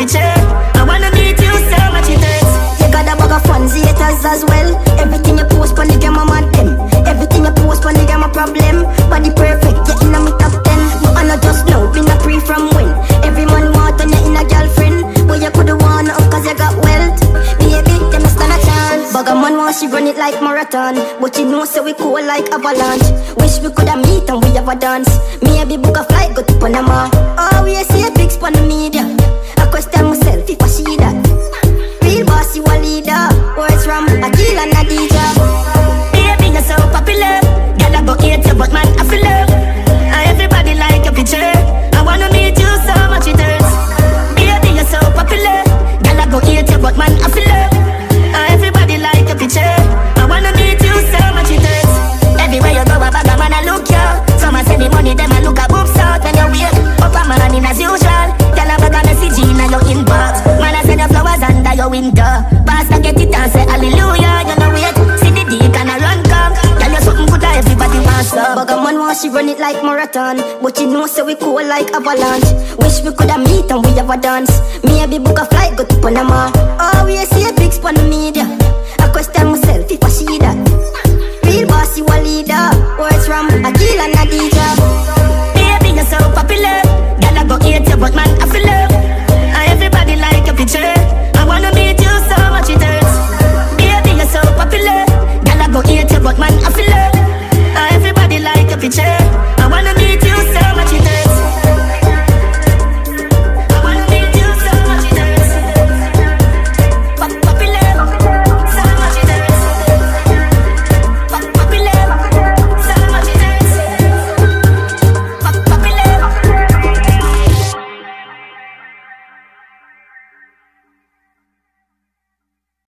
picture. I wanna meet you so much it hurts. You got a bag of fans, haters as well. Everything you post on the game, I'm on them. Everything you post on the game, a problem. Body perfect, you in a me top 10. But I know just now, been a pre from when. Every man want on you in a girlfriend. But you coulda won up cause you got wealth. Baby, you no stand a chance. Bag a man want she run it like marathon. But you know so we cool like avalanche. Wish we coulda meet and we have a dance. Maybe book a flight, go to Panama. Oh, we see a big spot on the media. I question myself if I see that. Real boss, you a leader. Words from Akil and Adija. Baby, you're so popular. Girl, I go hate you, but man, I feel love. Everybody like your picture. I wanna meet you so much it hurts. Baby, you're so popular. Girl, I go hate you, but man, I feel love. Everybody like your picture. I wanna meet you so much it hurts. Everywhere you go, a bag of man, I look you. Some a send the money, them I look a boobs out. When you wait, up a man in as usual. Girl, I bag a message in your inbox. Man, I send the flowers under your window. Pastor get it and say hallelujah. You know wait, see the dick and I run come. Girl, you something good that everybody wants some. Bag a man want she run it like marathon. But you know so we cool like avalanche. Wish we coulda meet and we have a dance. Maybe book a flight, go to Panama. Oh, we see a big spot on the media. I question myself if I see that. Real boss, you a leader. Words from Akil and Adija. Baby, you're so popular. Girl, I go hate you, but man, I feel love.